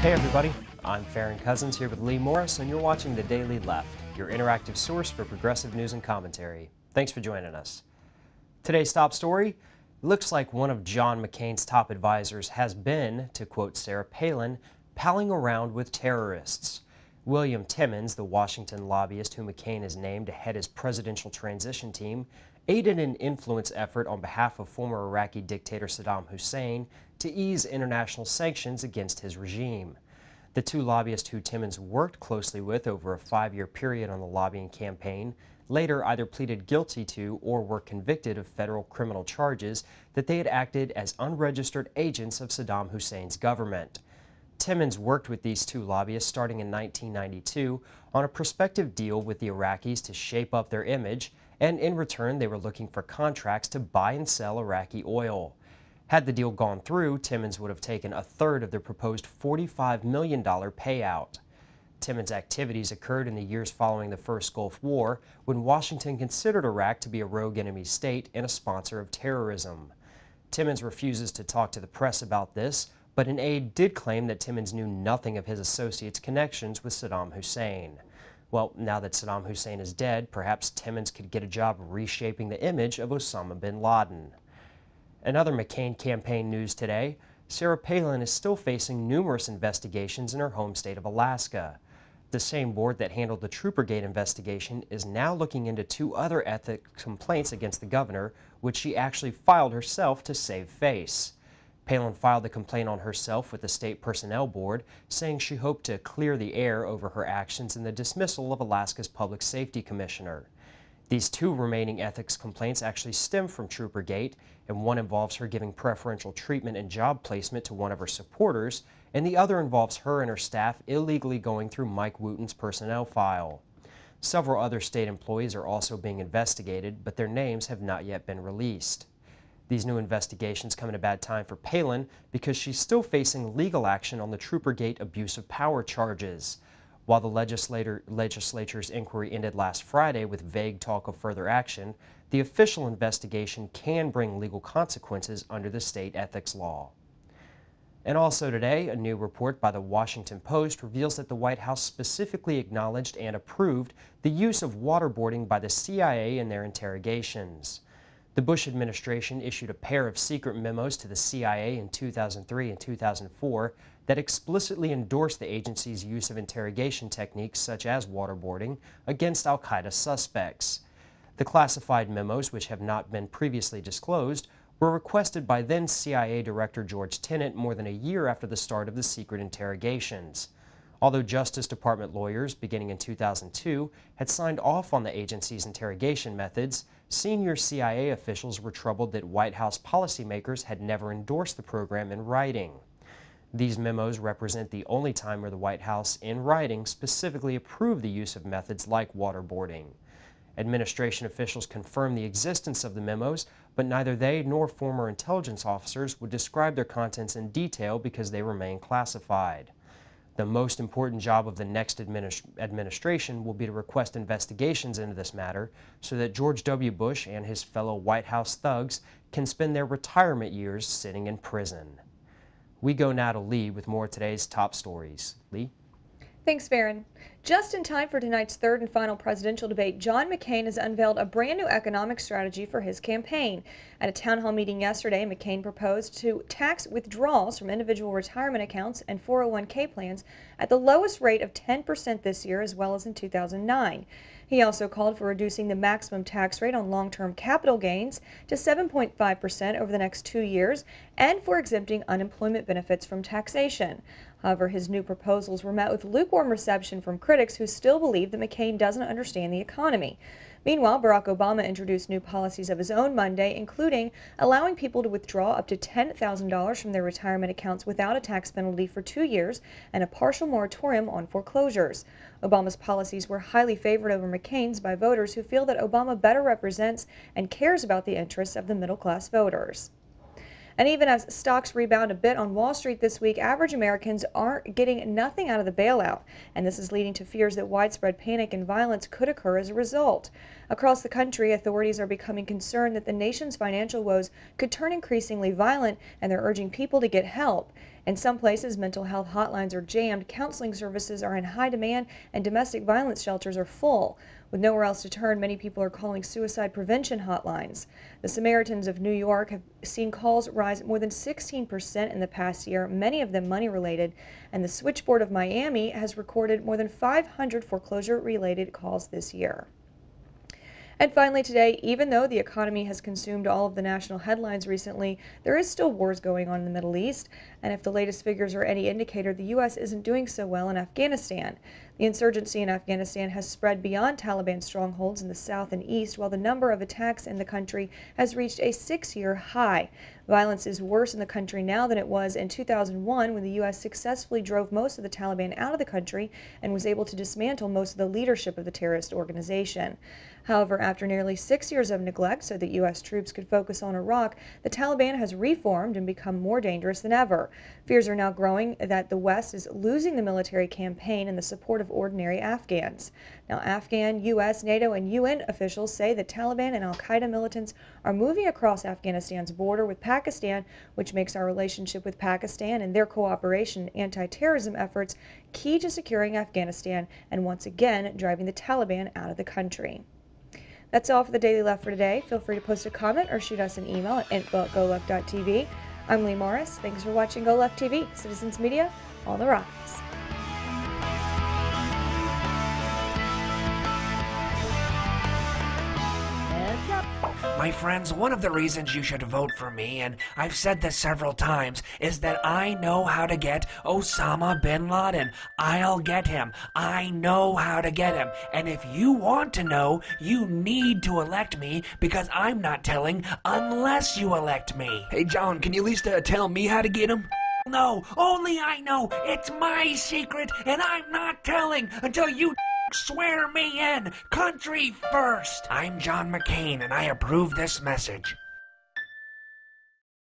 Hey everybody, I'm Farron Cousins here with Lee Morris, and you're watching The Daily Left, your interactive source for progressive news and commentary. Thanks for joining us. Today's top story: it looks like one of John McCain's top advisors has been, to quote Sarah Palin, palling around with terrorists. William Timmons, the Washington lobbyist who McCain has named to head his presidential transition team, aided an influence effort on behalf of former Iraqi dictator Saddam Hussein to ease international sanctions against his regime. The two lobbyists who Timmons worked closely with over a 5-year period on the lobbying campaign later either pleaded guilty to or were convicted of federal criminal charges that they had acted as unregistered agents of Saddam Hussein's government. Timmons worked with these two lobbyists starting in 1992 on a prospective deal with the Iraqis to shape up their image, and in return they were looking for contracts to buy and sell Iraqi oil. Had the deal gone through, Timmons would have taken a third of their proposed $45 million payout. Timmons' activities occurred in the years following the First Gulf War, when Washington considered Iraq to be a rogue enemy state and a sponsor of terrorism. Timmons refuses to talk to the press about this, but an aide did claim that Timmons knew nothing of his associates' connections with Saddam Hussein. Well, now that Saddam Hussein is dead, perhaps Timmons could get a job reshaping the image of Osama bin Laden. In other McCain campaign news today, Sarah Palin is still facing numerous investigations in her home state of Alaska. The same board that handled the Troopergate investigation is now looking into 2 other ethics complaints against the governor, which she actually filed herself to save face. Palin filed the complaint on herself with the State Personnel Board, saying she hoped to clear the air over her actions in the dismissal of Alaska's Public Safety Commissioner. These 2 remaining ethics complaints actually stem from Troopergate, and one involves her giving preferential treatment and job placement to one of her supporters, and the other involves her and her staff illegally going through Mike Wooten's personnel file. Several other state employees are also being investigated, but their names have not yet been released. These new investigations come at a bad time for Palin because she's still facing legal action on the Troopergate abuse of power charges. While the legislature's inquiry ended last Friday with vague talk of further action, the official investigation can bring legal consequences under the state ethics law. And also today, a new report by the Washington Post reveals that the White House specifically acknowledged and approved the use of waterboarding by the CIA in their interrogations. The Bush administration issued a pair of secret memos to the CIA in 2003 and 2004 that explicitly endorsed the agency's use of interrogation techniques such as waterboarding against al-Qaeda suspects. The classified memos, which have not been previously disclosed, were requested by then CIA Director George Tenet more than a year after the start of the secret interrogations. Although Justice Department lawyers, beginning in 2002, had signed off on the agency's interrogation methods, senior CIA officials were troubled that White House policymakers had never endorsed the program in writing. These memos represent the only time where the White House, in writing, specifically approved the use of methods like waterboarding. Administration officials confirmed the existence of the memos, but neither they nor former intelligence officers would describe their contents in detail because they remain classified. The most important job of the next administration will be to request investigations into this matter so that George W. Bush and his fellow White House thugs can spend their retirement years sitting in prison. We go now to Lee with more of today's top stories. Lee? Thanks, Farron. Just in time for tonight's third and final presidential debate, John McCain has unveiled a brand new economic strategy for his campaign. At a town hall meeting yesterday, McCain proposed to tax withdrawals from individual retirement accounts and 401k plans at the lowest rate of 10% this year, as well as in 2009. He also called for reducing the maximum tax rate on long-term capital gains to 7.5% over the next 2 years and for exempting unemployment benefits from taxation. However, his new proposals were met with lukewarm reception from critics who still believe that McCain doesn't understand the economy. Meanwhile, Barack Obama introduced new policies of his own Monday, including allowing people to withdraw up to $10,000 from their retirement accounts without a tax penalty for 2 years and a partial moratorium on foreclosures. Obama's policies were highly favored over McCain's by voters who feel that Obama better represents and cares about the interests of the middle-class voters. And even as stocks rebound a bit on Wall Street this week, average Americans aren't getting nothing out of the bailout, and this is leading to fears that widespread panic and violence could occur as a result. Across the country, authorities are becoming concerned that the nation's financial woes could turn increasingly violent, and they're urging people to get help. In some places, mental health hotlines are jammed, counseling services are in high demand, and domestic violence shelters are full. With nowhere else to turn, many people are calling suicide prevention hotlines. The Samaritans of New York have seen calls rise more than 16% in the past year, many of them money-related, and the Switchboard of Miami has recorded more than 500 foreclosure-related calls this year. And finally today, even though the economy has consumed all of the national headlines recently, there is still wars going on in the Middle East, and if the latest figures are any indicator, the U.S. isn't doing so well in Afghanistan. The insurgency in Afghanistan has spread beyond Taliban strongholds in the south and east, while the number of attacks in the country has reached a 6-year high. Violence is worse in the country now than it was in 2001, when the U.S. successfully drove most of the Taliban out of the country and was able to dismantle most of the leadership of the terrorist organization. However, after nearly 6 years of neglect so that U.S. troops could focus on Iraq, the Taliban has reformed and become more dangerous than ever. Fears are now growing that the West is losing the military campaign and the support of ordinary Afghans. Now, Afghan, U.S., NATO, and UN officials say that Taliban and al-Qaeda militants are moving across Afghanistan's border with Pakistan, which makes our relationship with Pakistan and their cooperation in anti-terrorism efforts key to securing Afghanistan and once again driving the Taliban out of the country. That's all for the Daily Left for today. Feel free to post a comment or shoot us an email at info@goleft.tv. I'm Lee Morris. Thanks for watching Go Left TV. Citizens Media, on the rise. My friends, one of the reasons you should vote for me, and I've said this several times, is that I know how to get Osama bin Laden. I'll get him. I know how to get him. And if you want to know, you need to elect me, because I'm not telling unless you elect me. Hey, John, can you at least tell me how to get him? No, only I know. It's my secret, and I'm not telling until you swear me in. Country first. I'm John McCain, and I approve this message.